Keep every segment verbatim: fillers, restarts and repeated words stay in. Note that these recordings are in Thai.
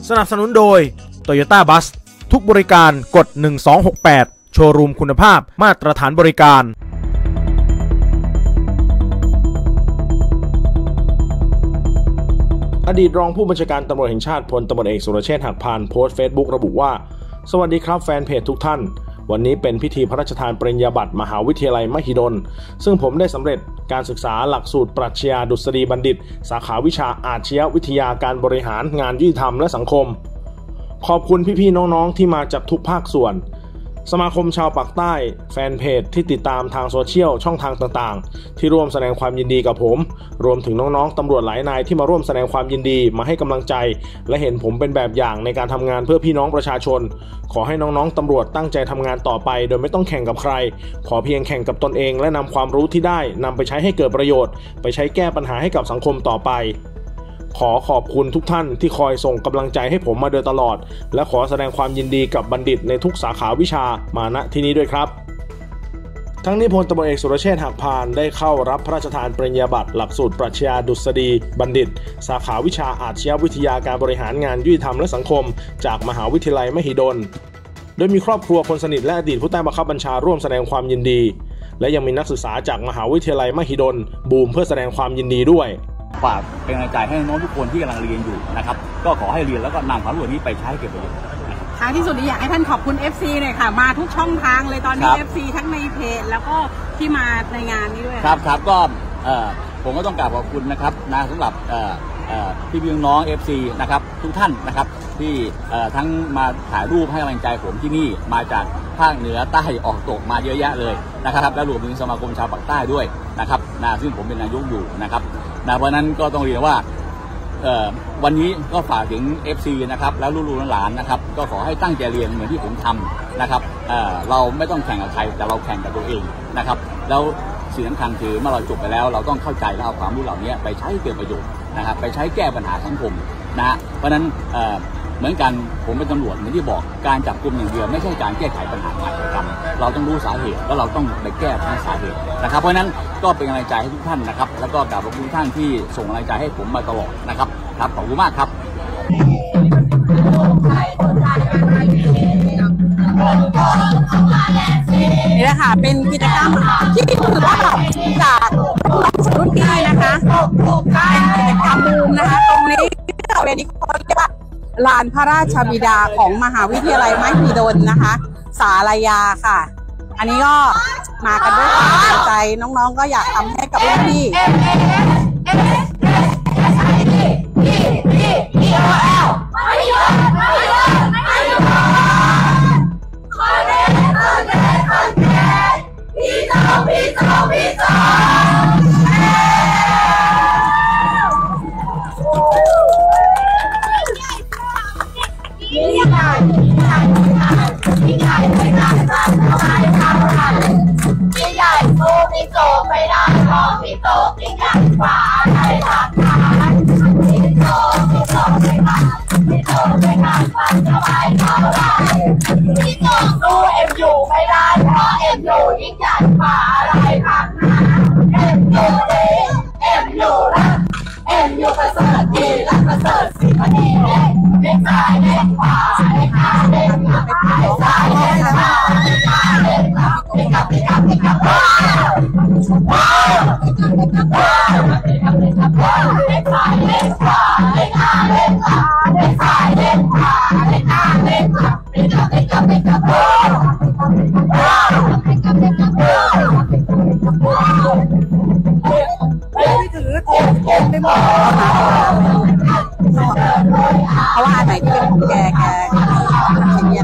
สนับสนุนโดย Toyota Bus ทุกบริการกดหนึ่งสองหกแปดโชว์รูมคุณภาพมาตรฐานบริการอดีตรองผู้บัญชาการตำรวจแห่งชาติพลตำรวจเอกสุรเชษฐ์หักพานต์โพสต์เฟซบุ๊กระบุว่าสวัสดีครับแฟนเพจทุกท่านวันนี้เป็นพิธีพระราชทานปริญญาบัตรมหาวิทยาลัยมหิดลซึ่งผมได้สำเร็จการศึกษาหลักสูตรปรัชญาดุษฎีบัณฑิตสาขาวิชาอาชญาวิทยาการบริหารงานยุติธรรมและสังคมขอบคุณพี่ๆน้องๆที่มาจากทุกภาคส่วนสมาคมชาวปากใต้แฟนเพจที่ติดตามทางโซเชียลช่องทางต่างๆที่ร่วมแสดงความยินดีกับผมรวมถึงน้องๆตำรวจหลายนายที่มาร่วมแสดงความยินดีมาให้กำลังใจและเห็นผมเป็นแบบอย่างในการทำงานเพื่อพี่น้องประชาชนขอให้น้องๆตำรวจตั้งใจทำงานต่อไปโดยไม่ต้องแข่งกับใครขอเพียงแข่งกับตนเองและนำความรู้ที่ได้นำไปใช้ให้เกิดประโยชน์ไปใช้แก้ปัญหาให้กับสังคมต่อไปขอขอบคุณทุกท่านที่คอยส่งกำลังใจให้ผมมาโดยตลอดและขอแสดงความยินดีกับบัณฑิตในทุกสาขาวิชามาณที่นี้ด้วยครับทั้งนี้พลตำรวจเอกสุรเชษฐ์หักพานต์ได้เข้ารับพระราชทานปริญญาบัตรหลักสูตรปรัชญาดุษฎีบัณฑิตสาขาวิชาอาชญาวิทยาการบริหารงานยุติธรรมและสังคมจากมหาวิทยาลัยมหิดลโดยมีครอบครัวคนสนิทและอดีตผู้ใต้บังคับบัญชาร่วมแสดงความยินดีและยังมีนักศึกษาจากมหาวิทยาลัยมหิดลบูมเพื่อแสดงความยินดีด้วยฝากเป็นกำลังใจให้น้องทุกคนที่กำลังเรียนอยู่นะครับก็ขอให้เรียนแล้วก็นำความรู้นี้ไปใช้เก็บประโยชน์ท้ายที่สุดนี้อยากให้ท่านขอบคุณ เอฟ ซี หน่อยค่ะมาทุกช่องทางเลยตอนนี้ เอฟ ซี ทั้งในเพจแล้วก็ที่มาในงานนี้ด้วยครับครับก็ผมก็ต้องกราบขอบคุณนะครับนะสำหรับพี่พี่น้อง เอฟ ซี นะครับทุกท่านนะครับที่ทั้งมาถ่ายรูปให้กำลังใจผมที่นี่มาจากภาคเหนือใต้ออกตกมาเยอะแยะเลยนะครับและรวมถึงสมาคมชาวปากใต้ด้วยนะครับนะซึ่งผมเป็นนายกอยู่นะครับนะเพราะนั้นก็ต้องเรียนว่าวันนี้ก็ฝากถึง เอฟ ซี นะครับแล้วลูกๆหลานนะครับก็ขอให้ตั้งใจเรียนเหมือนที่ผมทำนะครับ เ, เราไม่ต้องแข่งกับใครแต่เราแข่งกับตัวเองนะครับแล้วสิ่งสำคัญคือเมื่อเราจบไปแล้วเราต้องเข้าใจและเอาความรู้เหล่านี้ไปใช้เกิดประโยชน์นะครับไปใช้แก้ปัญหาสังคมนะเพราะฉะนั้นเหมือนกันผมเป็นตำรวจเหมือนที่บอกการจับกุมอย่างเดียวไม่ใช่การแก้ไขปัญหาอาชญากรรมเราต้องรู้สาเหตุแล้วเราต้องไปแก้ปัญหาสาเหตุนะครับเพราะฉะนั้นก็เป็นกำลังใจให้ทุกท่านนะครับแล้วก็กราบขอบคุณทุกท่านที่ส่งกำลังใจให้ผมมาตลอดนะครับครับขอบคุณมากครับนี่แหละค่ะเป็นกิจกรรมที่ถือว่าจากรุ่นพี่นะคะเป็นกิจกรรมบูมนะคะตรงนี้เป็นที่เขาเรียกว่าลานพระราชบิดาของมหาวิทยาลัยมหิดลนะคะสารยาค่ะอันนี้ก็มากันด้วยความตั้งใจน้องๆก็อยากทำให้กับรุ่นพี่เพราะว่าอันไหนที่เป็นของแกแกชิ้นเย็น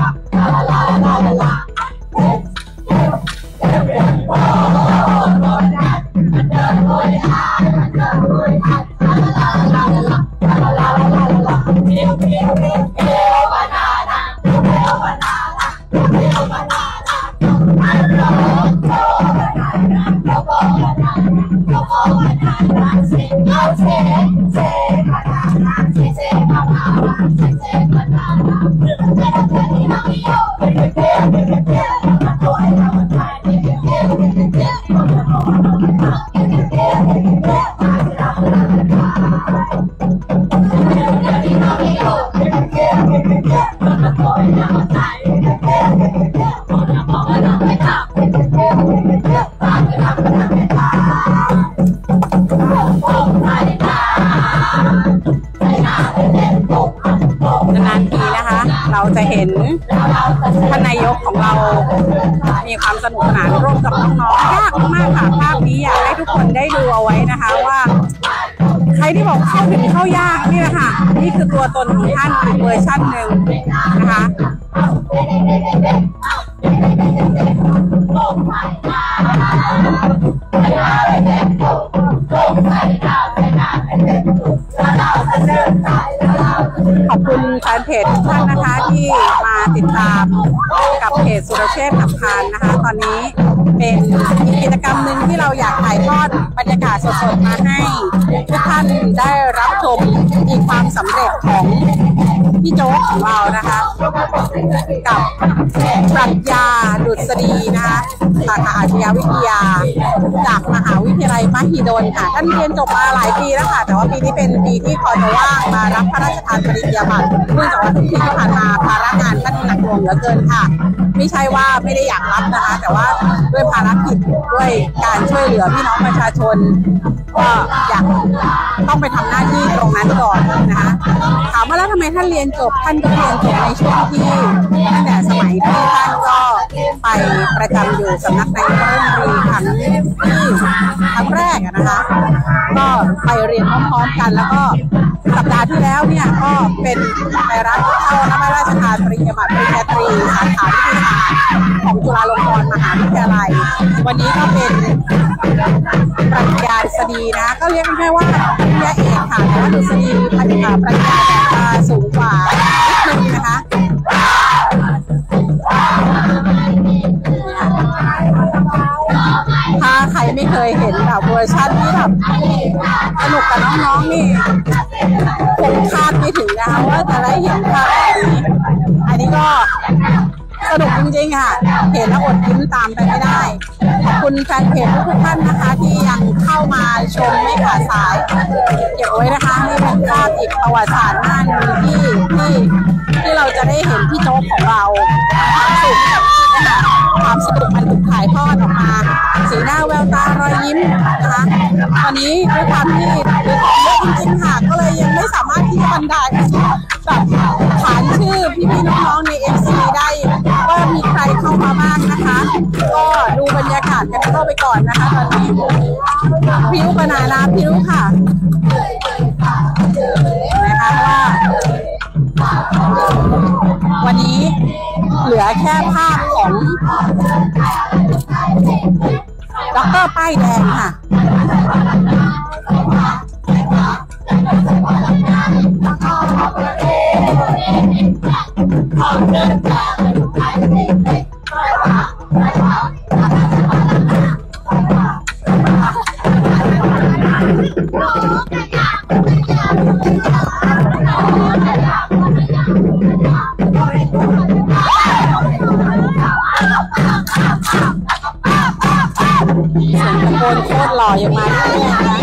Yeah. นานๆทีนะคะเราจะเห็นท่านนายกของเรามีความสนุกสนานร่วมกับน้องๆยากมากค่ะภาพนี้อยากให้ทุกคนได้ดูเอาไว้นะคะว่าใครที่บอกเข้าถึงเข้ายากนี่แหละค่ะนี่คือตัวตนของท่านอีกเวอร์ชันหนึ่งนะคะขอบคุณแฟนเพจทุกท่านนะคะที่มาติดตามกับเพจสุรเชษฐ์หักพานนะคะตอนนี้เป็นกิจกรรมหนึ่งที่เราอยากถ่ายทอดบรรยากาศสดๆมาให้ทุกท่านได้รับชมอีกความสำเร็จของพี่โจ๊กของเรานะคะกับปรัชญาดุษฎีนะคะสาขาอาชญาวิทยาจากมหาวิทยาลัยมหิดลค่ะท่านเรียนจบมาหลายปีแล้วค่ะแต่ว่าปีนี้เป็นปีที่พอจะว่างมารับพระราชทานปริญญาบัตรเนื่องจากว่าทุกปีที่ผ่านมาภาระงานท่านหนักหน่วงเหลือเกินค่ะไม่ใช่ว่าไม่ได้อยากรับนะคะแต่ว่าด้วยภารกิจด้วยการช่วยเหลือพี่น้องประชาชนก็อยากต้องไปทำหน้าที่ตรงนั้นก่อนนะคะถามว่าแล้วทำไมท่านเรียนจบท่านก็เรียนจบในช่วงที่ตั้งแต่สมัยที่ท่านก็ไปประจำอยู่สำนักนายกรัฐมนตรีครั้งที่ครั้งแรกนะคะก็ไปเรียนพร้อมๆกันแล้วก็สัปดาห์ที่แล้วเนี่ยก็เป็นไปรับเข้ารับพระราชทานปริญญาบัตรปริญญาตรีสาขาวิทยาศาสตร์ของจุฬาลงกรณ์มหาวิทยาลัยวันนี้ก็เป็นปรัชญาดุษฎีนะก็เรียกง่ายๆว่าปริญญาเอกค่ะแต่ว่าดุษฎีปรัชญาปรัชญาจะสูงกว่านิดนึงนะคะถ้าใครไม่เคยเห็นแบบเวอร์ชันที่แบบสนุกกับน้องๆนี่คงคาดไม่ถึงนะคะว่าจะได้เห็นภาพแบบนี้อันนี้ก็สนุกจริงๆค่ะเห็นแล้วอดยิ้มตามไปไม่ได้ขอบคุณแฟนเพจทุกท่านนะคะที่ยังเข้ามาชมไม่ขาดสายเก็บไว้นะคะนี่เป็นภาพอีกประวัติศาสตร์หน้าหนึ่งที่ที่ที่เราจะได้เห็นพี่โจ๊กของเราความสุขนะคะความสนุกมันถูกถ่ายทอดออกมาสีหน้าแววตารอยยิ้มนะคะวันนี้ด้วยความที่มีของเยอะจริงๆค่ะก็เลยยังไม่สามารถที่จะบรรยายแบบขานชื่อพี่ๆน้องๆใน เอฟ ซี ได้ว่ามีใครเข้ามาบ้างนะคะก็ดูบรรยากาศกันเข้าไปก่อนนะคะตอนนี้พิ้วปนานาพิ้วค่ะนะคะว่าวันนี้เหลือแค่ภาพของด็อกเตอร์ป้ายแดงค่ะโคนโคตรหล่ออย่างมาที่นี่นะคะ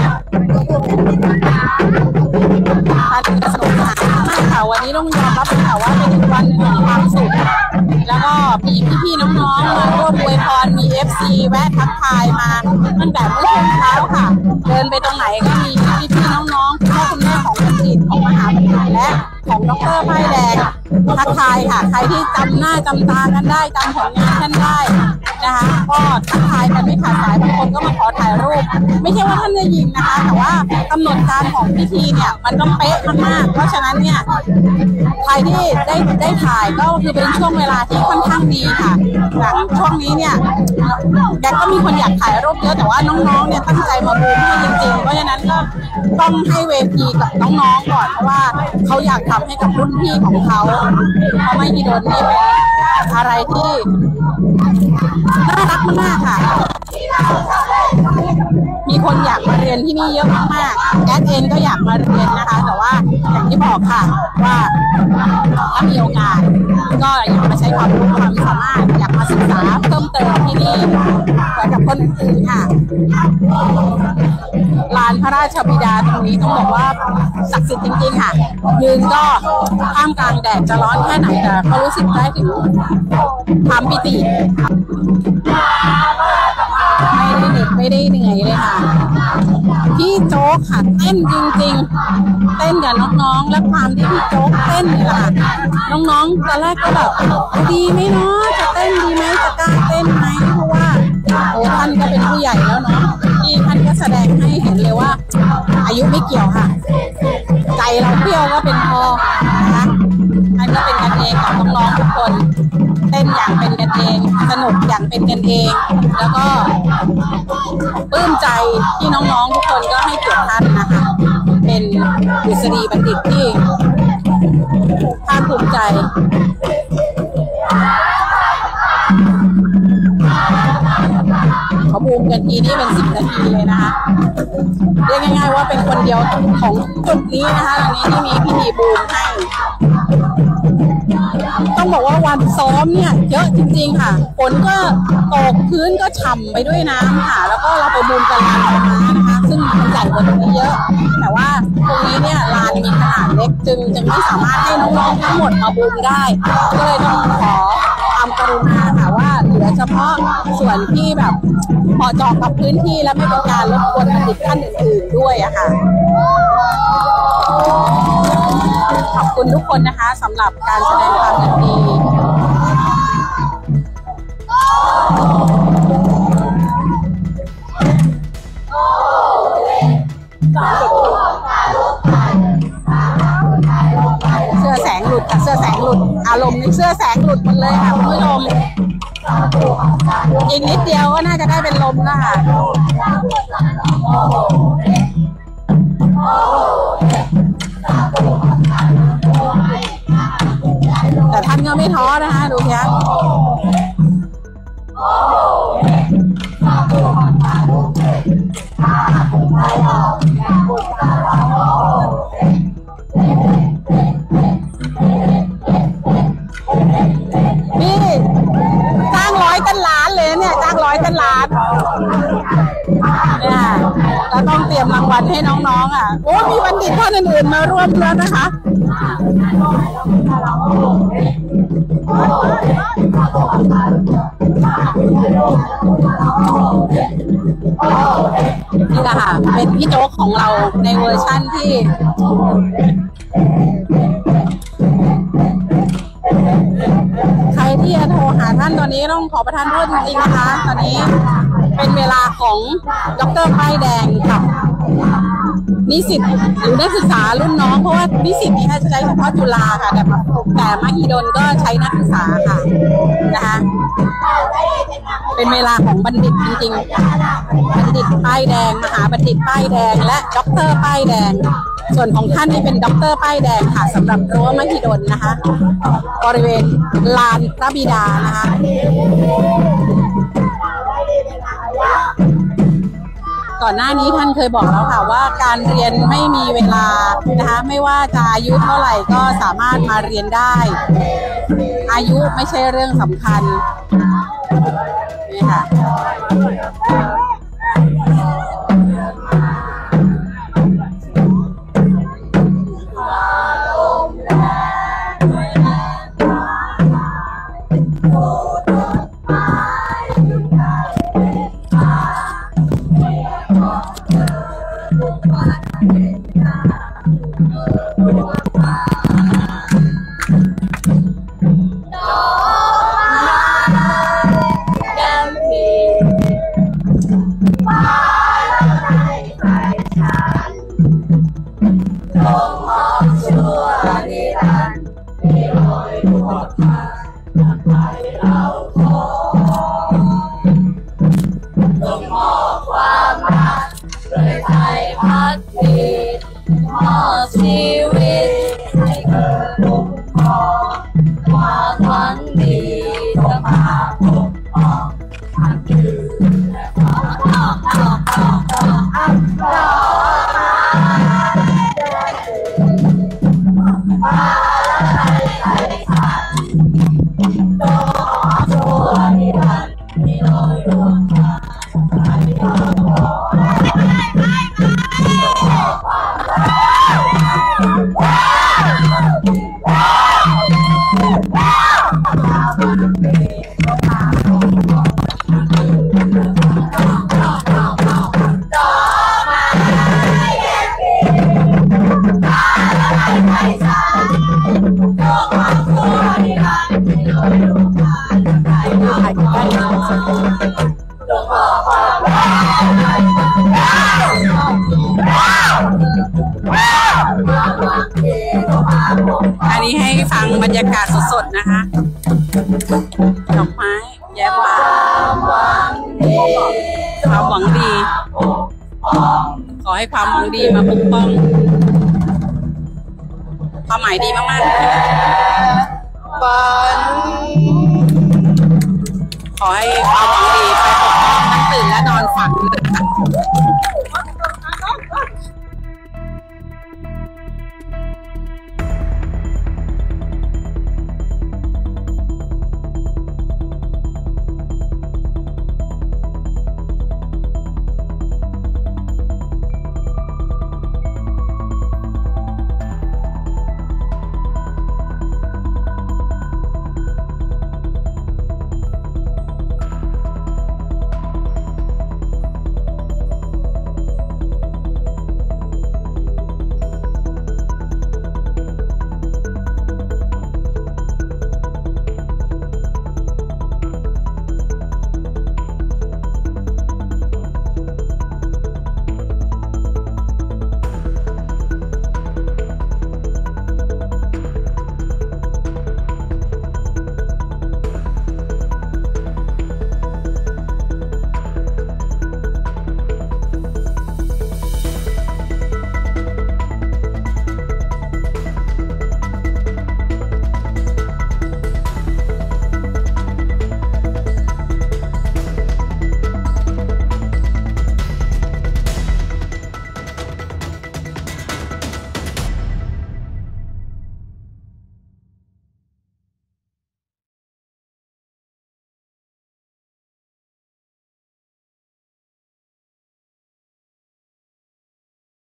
ท่านสนุกสนานมากค่ะวันนี้ต้องยอมรับค่ะว่าเป็นวันหนึ่งของความสุขแล้วก็มีพี่ๆน้องๆมาร่วมอวยพรมี เอฟ ซี แวะทักทายมาตั้งแต่เมื่อช่วงเช้าค่ะเดินไปตรงไหนก็มีพี่ๆน้องๆพ่อคุณแม่ของบัณฑิตของมหาบัณฑิตและของดร.ป้ายแดงทักทายค่ะใครที่จำหน้าจำตากันได้จำผลงานท่านได้นะคะก็ทักทายกันไม่ขาดสายบางคนก็มาขอถ่ายรูปไม่ใช่ว่าท่านจะยิงนะคะแต่ว่ากำหนดการของพิธีเนี่ยมันต้องเป๊ะมากๆเพราะฉะนั้นเนี่ยใครที่ได้ได้ถ่ายก็คือเป็นช่วงเวลาที่ค่อนข้างดีค่ะอย่างช่วงนี้เนี่ยแกก็มีคนอยากถ่ายรูปเยอะแต่ว่าน้องๆเนี่ยตั้งใจมาบูมให้จริงๆเพราะฉะนั้นก็ต้องให้เวทีกับน้องๆก่อนเพราะว่าเขาอยากทำให้กับรุ่นพี่ของเขาเพราะไม่มีโดนนี่เป็นอะไรที่น่ารักมากๆค่ะมีคนอยากมาเรียนที่นี่เยอะมากๆแอดเองก็อยากมาเรียนนะคะแต่ว่าอย่างที่บอกค่ะว่าถ้ามีโอกาสก็อยากมาใช้ความรู้ความสามารถอยากมาศึกษาเพิ่มเติมที่นี่เหมือนกับคนอื่นๆค่ะลานพระราชบิดาตรงนี้ต้องบอกว่าศักดิ์สิทธิ์จริงๆค่ะยืนก็ท่ามกลางแดดจะร้อนแค่ไหนแต่ก็รู้สึกได้ถึงความปิติไม่ได้เหน็ดไม่ได้เหนื่อยเลยค่ะพี่โจ๊กค่ะเต้นจริงๆเต้นกับน้องๆและความที่พี่โจ๊กเต้นนี่แหละค่ะน้องๆตอนแรกก็แบบดีไหมเนาะจะเต้นดีไหมจะกล้าเต้นไหมเพราะว่าโอ้ท่านก็เป็นผู้ใหญ่แล้วเนาะที่ท่านก็แสดงให้เห็นเลยว่าอายุไม่เกี่ยวค่ะใจเราเที่ยวก็เป็นพอนะคะท่านก็เป็นกันเองกับน้องๆทุกคนเต้นอย่างเป็นกันเองสนุกอย่างเป็นกันเองแล้วก็ปลื้มใจที่น้องๆทุกคนก็ให้เกียรติท่านนะคะเป็นดุษฎีบัณฑิตที่ภาคภูมิใจเขาบูมกันทีนี้เป็นสิบนาทีเลยนะคะเรียกง่ายๆว่าเป็นคนเดียวของจุดนี้นะคะตอนนี้ที่มีพิธีบูมให้ต้องบอกว่าวันซ้อมเนี่ยเยอะจริงๆค่ะฝนก็ตกพื้นก็ฉ่ำไปด้วยน้ำค่ะแล้วก็เราไปบูมกันลานดอกไม้นะคะซึ่งมันใหญ่กว่าตรงนี้เยอะแต่ว่าตรงนี้เนี่ยลานมีขนาดเล็กจึงจึงไม่สามารถให้น้องๆทั้งหมดมาบูมได้ก็เลยต้องขอความกรุณาค่ะว่าเหลือเฉพาะส่วนที่แบบพอเจาะกับพื้นที่และไม่เป็นการรบกวนบัณฑิตท่านอื่นๆด้วยอะค่ะขอบคุณทุกคนนะคะสำหรับการแสดงความยินดีเสื้อแสงหลุดค่ะเสื้อแสงหลุดอารมณ์ในเสื้อแสงหลุดหมดเลยค่ะคุณผู้ชมอีกนิดเดียวก็น่าจะได้เป็นลมแล้วค่ะแต่ท่านก็ไม่ท้อนะคะดูเพียงนี่จ้างร้อยตั้งล้านเลยเนี่ยจ้างร้อยตั้งล้านเนี่ยเราต้องเตรียมรางวัลให้น้องๆอ่ะโอ้มีบัณฑิตท่านอื่นๆมาร่วมแล้วนะคะนี่แหละค่ะเป็นพี่โจ๊กของเราในเวอร์ชั่นที่ใครที่จะโทรหาท่านตอนนี้ต้องขอประทานโทษจริงๆนะคะตอนนี้เป็นเวลาของดร.ป้ายแดงกับนิสิตหรือนักศึกษารุ่นน้องเพราะว่านิสิตนี่จะใช้เฉพาะจุฬาค่ะแต่แต่มหิดลก็ใช้นักศึกษาค่ะนะคะเป็นเวลาของบัณฑิตจริงๆบัณฑิตป้ายแดงมหาบัณฑิตป้ายแดงและด็อกเตอร์ป้ายแดงส่วนของท่านนี่เป็นด็อกเตอร์ป้ายแดงค่ะสำหรับรั้วมหิดลนะคะบริเวณลานพระบิดานะคะก่อนหน้านี้ท่านเคยบอกแล้วค่ะว่าการเรียนไม่มีเวลานะคะไม่ว่าจะอายุเท่าไหร่ก็สามารถมาเรียนได้อายุไม่ใช่เรื่องสำคัญนี่ค่ะอันนี้ให้ฟังบรรยากาศสดๆนะคะดอกไม้แย้มบานความหวังดีขอให้ความหวังดีมาปกป้องความหมายดีมากๆเลยขอให้ความหวัง